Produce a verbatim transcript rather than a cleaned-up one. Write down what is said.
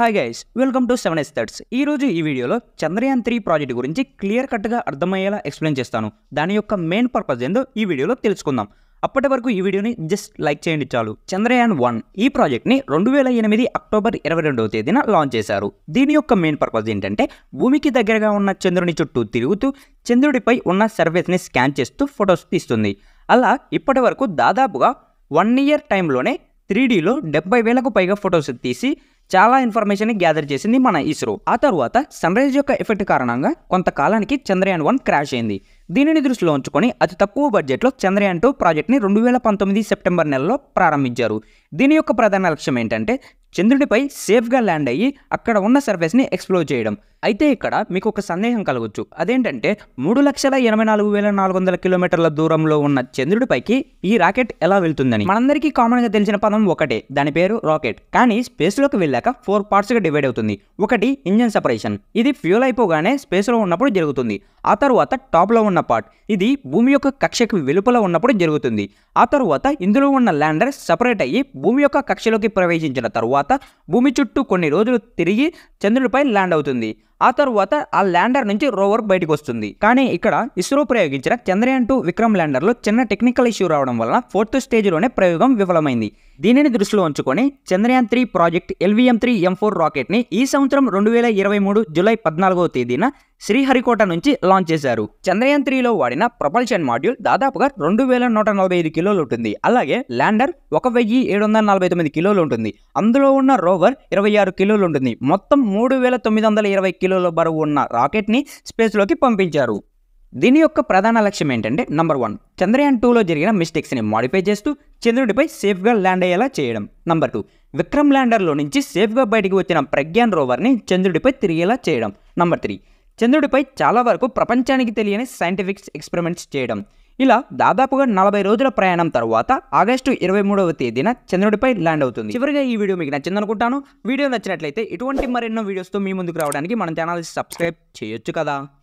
Hi guys, welcome to seven S thoughts. ఈ రోజు ఈ వీడియోలో చంద్రయాన్ త్రీ ప్రాజెక్ట్ గురించి క్లియర్ కట్గా అర్థమయ్యేలా ఎక్స్ప్లెయిన్ చేస్తాను. దాని యొక్క మెయిన్ పర్పస్ ఏందో ఈ వీడియోలో తెలుసుకుందాం. అప్పటి వరకు ఈ వీడియోని జస్ట్ లైక్ చేయండి చాలు. చంద్రయాన్ వన్ ఈ ప్రాజెక్ట్ని రెండు వేల ఎనిమిది అక్టోబర్ ఇరవై రెండవ తేదీన లాంచ్ చేశారు. దీని యొక్క మెయిన్ పర్పస్ ఏంటంటే భూమికి దగ్గరగా ఉన్న చంద్రుని చుట్టూ తిరుగుతూ చంద్రుడిపై ఉన్న సర్ఫేస్ని స్కాన్ చేస్తూ ఫొటోస్ తీస్తుంది. అలా ఇప్పటి వరకు దాదాపుగా వన్ ఇయర్ టైంలోనే త్రీ డీలో డెబ్బై వేలకు పైగా ఫొటోస్ తీసి చాలా ఇన్ఫర్మేషన్ గ్యాదర్ చేసింది మన ఇస్రో. ఆ తర్వాత సన్ రైజ్ యొక్క ఎఫెక్ట్ కారణంగా కొంతకాలానికి చంద్రయాన్ వన్ క్రాష్ అయింది. దీనిని దృష్టిలో ఉంచుకొని అతి తక్కువ బడ్జెట్లో చంద్రయాన్ టూ ప్రాజెక్ట్ని రెండు వేల పంతొమ్మిది సెప్టెంబర్ నెలలో ప్రారంభించారు. దీని యొక్క ప్రధాన లక్ష్యం ఏంటంటే చంద్రుడిపై సేఫ్గా ల్యాండ్ అయ్యి అక్కడ ఉన్న సర్ఫేస్ని ఎక్స్ప్లోర్ చేయడం. అయితే ఇక్కడ మీకు ఒక సందేహం కలగవచ్చు. అదేంటంటే మూడు లక్షల ఎనభై నాలుగు వేల నాలుగు వందల కిలోమీటర్ల దూరంలో ఉన్న చంద్రుడిపైకి ఈ రాకెట్ ఎలా వెళ్తుందని. మనందరికీ కామన్గా తెలిసిన పదం ఒకటే, దాని పేరు రాకెట్. కానీ స్పేస్లోకి వెళ్ళాక ఫోర్ పార్ట్స్గా డివైడ్ అవుతుంది. ఒకటి ఇంజన్ సెపరేషన్, ఇది ఫ్యూల్ అయిపోగానే స్పేస్లో ఉన్నప్పుడు జరుగుతుంది. ఆ తర్వాత టాప్లో ఉన్న పార్ట్, ఇది భూమి యొక్క కక్షకి వెలుపల ఉన్నప్పుడు జరుగుతుంది. ఆ తర్వాత ఇందులో ఉన్న ల్యాండర్ సపరేట్ అయ్యి భూమి యొక్క కక్షలోకి ప్రవేశించిన తరువాత భూమి చుట్టూ కొన్ని రోజులు తిరిగి చంద్రుడిపై ల్యాండ్ అవుతుంది. ఆ తర్వాత ఆ ల్యాండర్ నుంచి రోవర్ బయటకు వస్తుంది. కానీ ఇక్కడ ఇస్రో ప్రయోగించిన చంద్రయాన్ టూ విక్రమ్ ల్యాండర్లో చిన్న టెక్నికల్ ఇష్యూ రావడం వలన ఫోర్త్ స్టేజ్లోనే ప్రయోగం విఫలమైంది. దీనిని దృష్టిలో ఉంచుకొని Chandrayaan three project LVM three M four రాకెట్ని ఈ సంవత్సరం రెండు వేల ఇరవై మూడు జూలై పద్నాలుగవ తేదీన శ్రీహరికోట నుంచి లాంచ్ చేశారు. చంద్రయాన్ త్రీలో వాడిన ప్రపల్షన్ మాడ్యూల్ దాదాపుగా రెండు వేల నూట నలభై ఐదు కిలోలు ఉంటుంది. అలాగే ల్యాండర్ ఒక వెయ్యి ఏడు వందల నలభై తొమ్మిది కిలోలు ఉంటుంది. అందులో ఉన్న రోవర్ ఇరవై ఆరు కిలోలు ఉంటుంది. మొత్తం మూడు వేల తొమ్మిది వందల ఇరవై కిలోల బరువు ఉన్న రాకెట్ని స్పేస్లోకి పంపించారు. దీని యొక్క ప్రధాన లక్ష్యం ఏంటంటే నంబర్ వన్, చంద్రయాన్ టూలో జరిగిన మిస్టేక్స్ని మాడిఫై చేస్తూ చంద్రుడిపై సేఫ్గా ల్యాండ్ అయ్యేలా చేయడం. నంబర్ టూ, విక్రమ్ ల్యాండర్లో నుంచి సేఫ్గా బయటికి వచ్చిన ప్రజ్ఞాన్ రోవర్ని చంద్రుడిపై తిరిగేలా చేయడం. నంబర్ త్రీ, చంద్రుడిపై చాలా వరకు ప్రపంచానికి తెలియని సైంటిఫిక్ ఎక్స్పెరిమెంట్స్ చేయడం. ఇలా దాదాపుగా నలభై రోజుల ప్రయాణం తర్వాత ఆగస్టు ఇరవై మూడవ తేదీన చంద్రుడిపై ల్యాండ్ అవుతుంది. చివరిగా ఈ వీడియో మీకు నచ్చింది అనుకుంటాను. వీడియో నచ్చినట్లయితే ఇటువంటి మరెన్నో వీడియోస్తో మీ ముందుకు రావడానికి మన ఛానల్ సబ్స్క్రైబ్ చేయొచ్చు కదా.